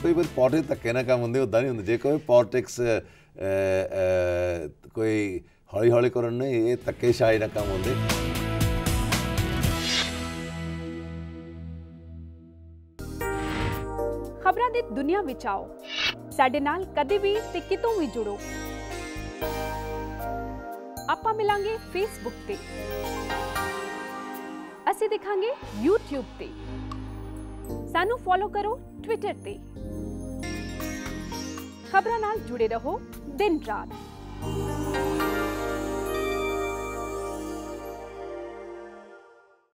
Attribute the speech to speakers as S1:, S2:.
S1: कई बार पॉलिटिक्स धक्के ना काम होंगे, उदा नहीं होंगे। जे कोई पॉलिटिक्स कोई हौली हौली करन नहीं, ये धक्केशाही ना काम होंगे।
S2: खबरां दी दुनिया विच आओ, साडे नाल कदे भी ते कितों भी जुड़ो। आपां मिलांगे फेसबुक ते, असीं दिखांगे यूट्यूब ते, सानू फॉलो करो ट्विटर ते। खबरां नाल जुड़े रहो दिन रात।